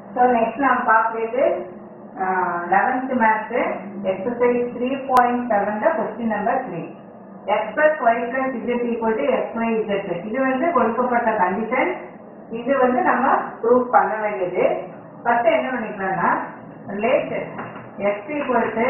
So next நாம் பார்க்கிறது 11th math exercise 3.7 question number 3. X plus y plus z equal to x y z. இது வந்து கொடுக்கப்பட்ட condition. இது வந்து நம்ம ப்ரூவ் பண்ண வேண்டியது. ஃபர்ஸ்ட் என்ன பண்ணிக்கலாம்னா let x equal to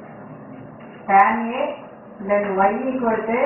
tan a then y equal to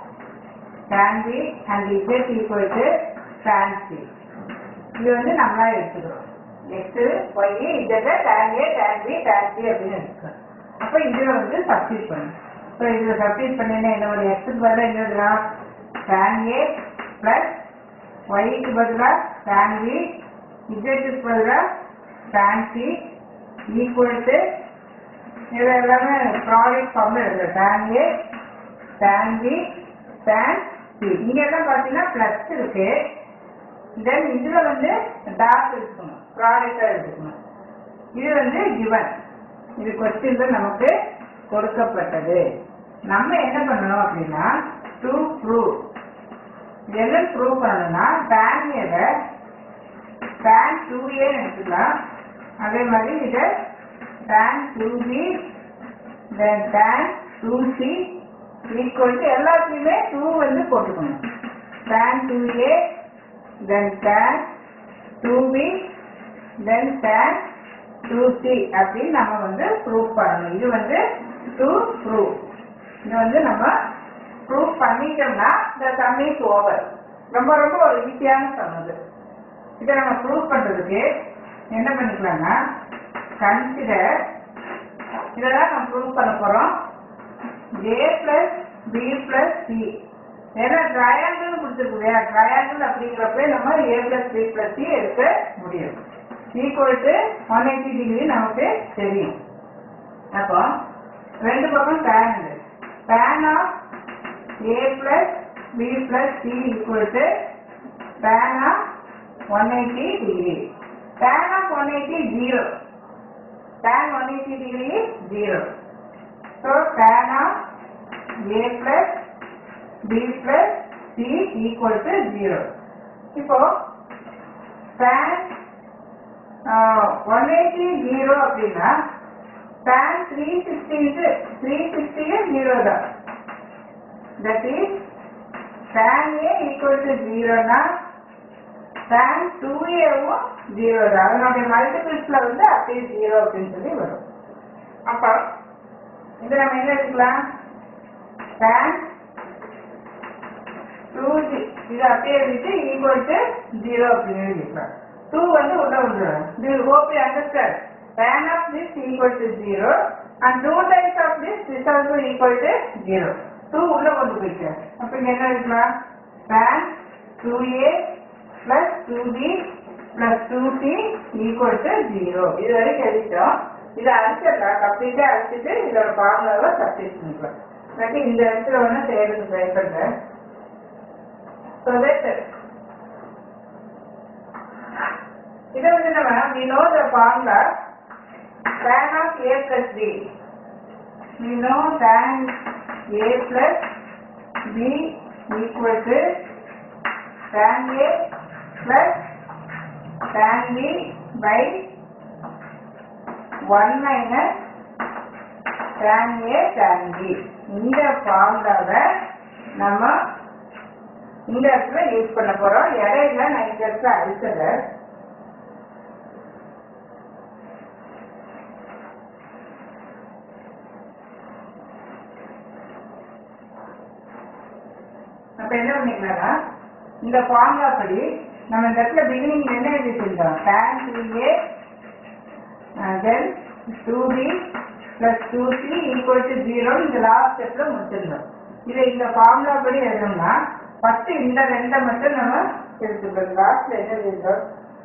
tan b and z equal to tan c. இது வந்து நம்மளா எடுத்துக்கிறோம். x y z tan a tan b tan c அப்படின்னு எடுத்துக்கிறோம். அப்ப இதுல வந்து சப்ஸ்டிட் பண்ணணும். ஸோ இதுல சப்ஸ்டிட் பண்ணீங்கன்னா என்ன ஒரு x க்கு பதிலாக என்ன எழுதலாம் tan a plus y க்கு பதிலாக tan b z க்கு பதிலாக tan c ஈக்குவல் டு இது எல்லாமே ப்ராடக்ட் ஃபார்ம்ல இருக்கு tan a tan b tan c. இங்க எல்லாம் பார்த்தீங்கன்னா பிளஸ் இருக்கு. தென் இதுல வந்து டாட் இருக்கணும், ப்ராடக்டா இருக்கணும். இது வந்து given. இது கொஸ்டின்ல நமக்கு கொடுக்கப்பட்டது. நம்ம என்ன பண்ணணும் அப்படின்னா டு ப்ரூவ் என்ன ப்ரூவ் பண்ணணும்னா tan a tan 2a எடுத்துக்கலாம். அதே மாதிரி இதை tan 2b then tan 2c equal to எல்லாத்தையுமே 2 வந்து போட்டுக்கணும். tan 2a then tan 2b then tan 2c அப்படின்னு நம்ம வந்து ப்ரூவ் பண்ணணும். இது வந்து டு ப்ரூவ். இது வந்து நம்ம ப்ரூவ் பண்ணிட்டோம்னா இந்த சம் இஸ் ஓவர். ரொம்ப ரொம்ப ஒரு ஈஸியான சம் அது. இதை நம்ம ப்ரூவ் பண்றதுக்கு என்ன பண்ணிக்கலாம்னா கன்சிடர் இதெல்லாம் நம்ம ப்ரூவ் பண்ண போறோம் a plus b plus c. ஏன்னா ட்ரையாங்கிள் கொடுத்துருக்கு இல்லையா, ட்ரையாங்கிள் அப்படிங்கிறப்ப நம்ம a plus b plus c எடுக்க முடியும். ஈக்குவல் டு 180 டிகிரி நமக்கு தெரியும். அப்போ ரெண்டு பக்கம் tan இருக்கு. tan of a plus b plus c equal to tan of 180 degree. tan of 180 0. tan 180 degree 0. So tan of a plus b plus c equal to 0. இப்போ tan 180 0 அப்படின்னா tan 360 0 தான். That is tan a equal to 0 னா tan 2a வும் 0 தான். அதனுடைய மல்டிபிள்ஸ்ல வந்து அப்படியே 0 அப்படின்னு சொல்லி வரும். அப்போ இது நம்ம என்ன எடுத்துக்கலாம் tan 2g இது அப்படியே எழுதிட்டு ஈக்குவல் டு 0 அப்படின்னு எழுதிக்கலாம். 2 வந்து உள்ள வந்துடும். This hope you understand. Tan of this equal to 0 and 2 times of this also equal to 0. 2 உள்ள கொண்டு போயிட்டு அப்ப இங்க என்ன எழுதலாம் tan 2a plus 2b plus 2c equal to 0. இது வரைக்கும் எழுதிட்டோம். இதை அடிச்சிடலாம். கம்ப்ளீட்டா அடிச்சுட்டு இதோட ஃபார்முலாவை சப்ஸ்டிட் பண்ணிக்கலாம். இல்லாட்டி இந்த இடத்துல ஒன்று செய்யறதுக்கு ட்ரை பண்றேன். So that இதை வந்து நம்ம we know the formula tan of a plus b. We know tan a plus b equal to tan a plus tan b by 1 minus tan a tan b. இந்த ஃபார்முலாவை நம்ம இந்த இடத்துல use பண்ண போறோம். இடையில நான் இந்த இடத்துல அடிச்சிடுறேன். அப்ப என்ன பண்ணிக்கலாம்னா இந்த ஃபார்முலா படி நம்ம இந்த இடத்துல பிகினிங் என்ன எழுதிருந்தோம் tan 2a then 2b plus 2c equal to 0 இந்த லாஸ்ட் ஸ்டெப்ல முடிச்சிருந்தோம். இதை இந்த ஃபார்முலா படி எழுதணும்னா ஃபர்ஸ்ட் இந்த ரெண்டை மட்டும் நம்ம எடுத்துக்கலாம். லாஸ்ட்ல என்ன எழுதுறோம்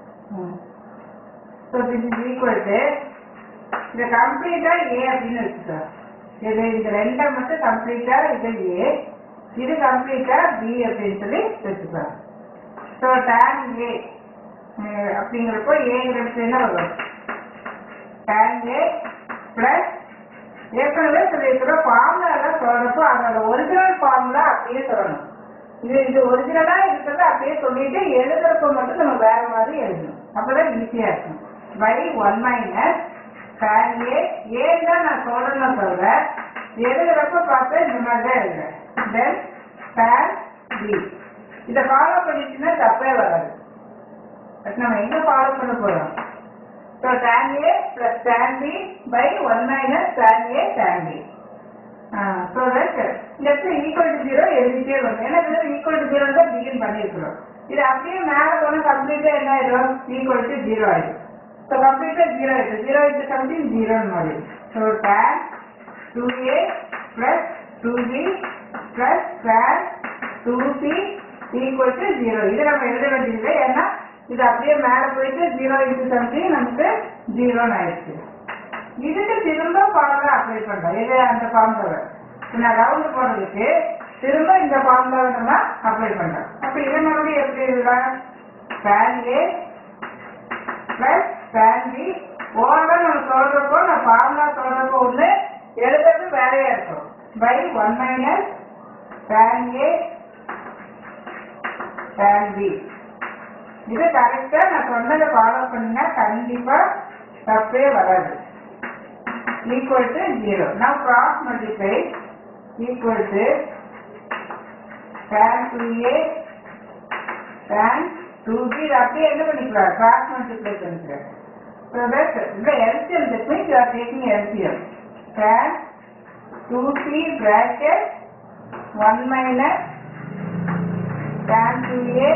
so this is equal to இதை கம்ப்ளீட்டா a அப்படின்னு வச்சுக்கலாம். இது இந்த ரெண்டை மட்டும் கம்ப்ளீட்டா இது a, இது கம்ப்ளீட்டா b அப்படின்னு சொல்லி வச்சுக்கலாம். ஸோ tan a அப்படிங்கிறப்போ ஏங்கிறது என்ன வரும் tan a பிளஸ் ஏற்கனவே சொல்லியிருக்கிறோம் ஃபார்முலா எல்லாம் சொல்றப்போ அதோட ஒரிஜினல் ஃபார்முலா அப்படியே சொல்லணும். இது ஒரிஜினலா இருக்கிறத அப்படியே சொல்லிட்டு எழுதுறப்ப மட்டும் நம்ம வேற மாதிரி எழுதணும். அப்பதான் ஈஸியா இருக்கும். by 1 minus tan A. A தான் நான் சொல்றேன்னு சொல்றேன். எழுதுறப்ப பார்த்தா இந்த மாதிரி தான் எழுதுறேன். Then tan B. இதை ஃபாலோ பண்ணிட்டுன்னா தப்பே வராது. நம்ம எங்க ஃபாலோ பண்ண போறோம்? So tan A plus tan B by 1 minus tan A tan B. So that let's say equal to 0 எழுதிட்டே வரும். ஏன்னா இது equal to 0 தான் பிகின் பண்ணியிருக்கிறோம். இது அப்படியே மேலே போனால் கம்ப்ளீட்டாக என்ன ஆயிடும்? equal to 0 ஆயிடும். ஸோ கம்ப்ளீட்டாக 0 ஆயிடும். 0 into something 0 மாதிரி. So tan 2A plus 2B plus tan 2C equal to 0. இது நம்ம எழுத வேண்டியது. ஏன்னா இது அப்படியே மேலே போயிட்டு 0 into something நமக்கு 0 ஆயிடுச்சு. இதுக்கு திரும்ப ஃபார்முலா அப்ளை பண்றோம். இது அந்த ஃபார்முலாவை நான் ரவுண்ட் போடுறதுக்கு திரும்ப இந்த ஃபார்முலாவை நம்ம அப்ளை பண்றோம். அப்ப இதை மறுபடியும் எப்படி எழுதலாம்? tan A plus tan B. Overall நம்ம சொல்றப்போ நான் ஃபார்முலா சொல்றப்போ ஒன்று எழுதுறது வேறையா இருக்கும். by 1 minus tan A tan B. இது கரெக்டா நான் சொன்னதை ஃபாலோ பண்ணா கண்டிப்பா தப்பே வராது. equal to 0. Now cross multiply equal to tan 2A tan 2B. அப்படியே என்ன பண்ணிக்கலாம்? cross multiply பண்ணிக்கலாம். So that the LCM, that means you are taking LCM. tan 2C bracket 1 minus tan 2A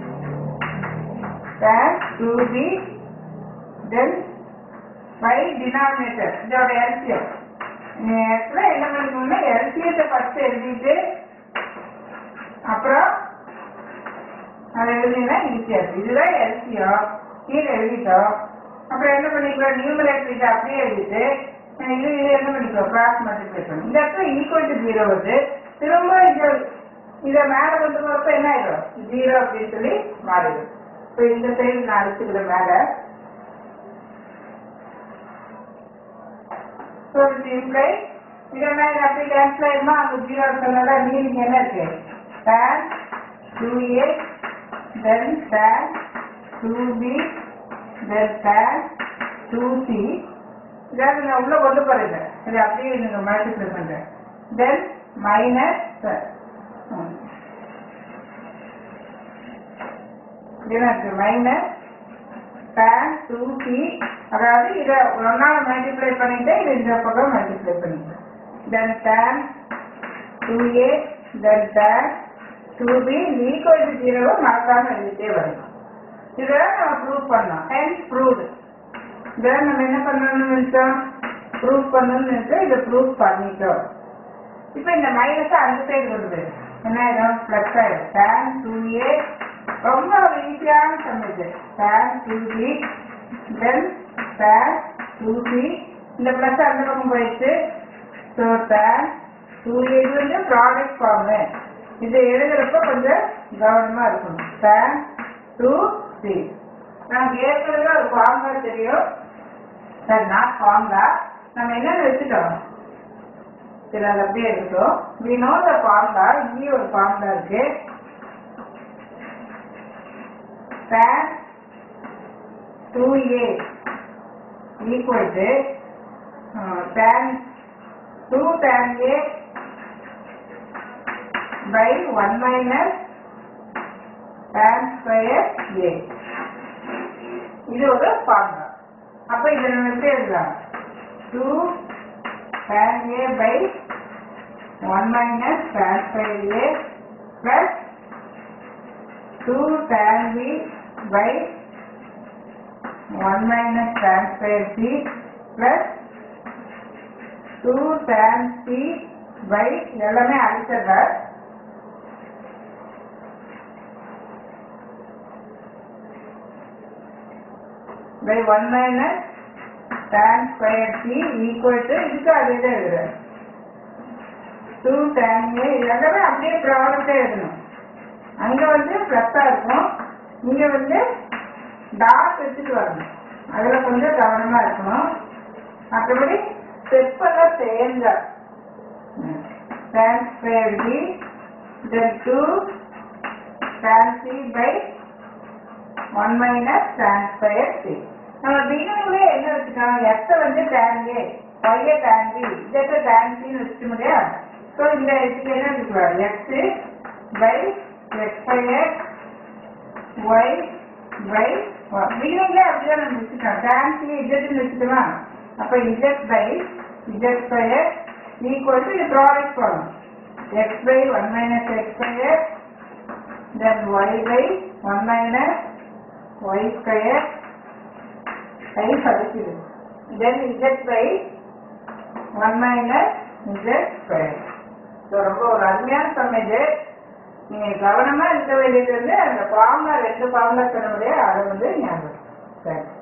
tan 2B then by denominator. இதோட LCM. என்ன பண்ணிக்கணும்னா LCM first எழுதிட்டு அப்புறம் அதை எழுதினா ஈஸியா இருக்கு. இதுதான் LCM. கீழே எழுதிட்டோம். அப்புறம் என்ன பண்ணிக்கலாம்? நியூமரேட்டர் இதை அப்படியே எழுதிட்டு இது என்ன பண்ணிக்கலாம்? கிராஸ் மல்டிப்ளை பண்ணணும். இந்த இடத்துல ஈக்குவல் டு 0 வருது. திரும்ப இதை மேலே கொண்டு போறப்ப என்ன ஆயிடும்? 0 அப்படின்னு சொல்லி மாறிடும். இப்போ இந்த சைடு நான் அடிச்சுக்கிறேன் மேலே. So it implies இதெல்லாம் அப்படி கேன்சல் ஆயிடுமா? அங்கே 0 சொன்னதா மீனிங் என்ன இருக்கு? tan 2A then tan 2B then tan 2C. இதாவது நான் உள்ள கொண்டு போறேன். இது அப்படியே நீங்க மல்டிப்ளை பண்றேன். then minus minus tan 2C. அதாவது இதை ஒன்னால மல்டிப்ளை பண்ணிட்டு இது இந்த பக்கம் மல்டிப்ளை பண்ணிட்டேன். then tan 2A then tan 2B equal to 0 மறக்காம எழுதிட்டே வரணும். இதெல்லாம் நம்ம ப்ரூவ் பண்ணோம். hence proved. இதெல்லாம் நம்ம என்ன பண்ணணும்னு நினைச்சோம்? ப்ரூவ் பண்ணணும்னு நினைச்சோம். இதை ப்ரூவ் பண்ணிட்டோம். இப்போ இந்த மைனஸை அந்த சைடு கொண்டு போயிடும். என்ன ஆயிடும்? பிளஸ் ஆயிடும். tan 2A ரொம்ப ஒரு ஈஸியான சமைச்சு tan 2B then tan 2C. இந்த பிளஸ் அந்த பக்கம் போயிடுச்சு. ஸோ tan 2A இது வந்து ப்ராடக்ட் ஃபார்மு. இது எழுதுறப்ப கொஞ்சம் கவனமா இருக்கணும். tan 2C. நமக்கு ஏற்கனவே ஒரு ஃபார்முலா தெரியும். Sir not formula. நம்ம என்னென்ன வச்சுட்டோம்? சரி அது அப்படியே இருக்கட்டும். we know the formula. இங்கே ஒரு ஃபார்முலா இருக்கு. tan 2A equal to tan 2 tan A by 1 minus tan square A. இது ஒரு ஃபார்முலா. அப்ப இதை நம்ம எப்படி எழுதலாம்? 2 tan A by 1 minus tan square A plus 2 tan B by 1 minus tan square C plus 2 tan C by எல்லாமே அடிச்சிடுறார். by 1 minus tan square C equal to இதுக்கு அதே தான் எழுதுறேன். 2 tan A எல்லாமே அப்படியே ப்ராடக்டே எழுதணும். அங்க வந்து பிளஸ்ஸா இருக்கும். இங்க வந்து டாட் எடுத்துட்டு வரணும். அதுல கொஞ்சம் கவனமா இருக்கணும். மற்றபடி ஸ்டெப் எல்லாம் சேஞ்சா tan square B then 2 tan C by 1 minus tan square C. நம்ம பிகினிங்லேயே என்ன வச்சுக்கணும், எக்ஸை வந்து tan A, ஒய்யை tan B, இதை tan C ன்னு வச்சுக்க முடியா. ஸோ இந்த இதுக்கு என்ன வச்சுக்கலாம், x by x square y by பிகினிங்லேயே அப்படிதான் நம்ம வச்சுக்கலாம். tan C இஜெட்னு வச்சுக்கலாம். அப்போ z by z square equal to இது ப்ராடக்ட் போகணும், x by 1 minus x square then y by 1 minus y square I படிக்குது then z by 1 minus z square. So ரொம்ப ஒரு அருமையான சம் இது. நீங்கள் கவனமாக இருக்க வேண்டியது வந்து அந்த ஃபார்முலா 2 ஃபார்முலா சொன்ன முடியாது, அதை வந்து ஞாபகம். சரி.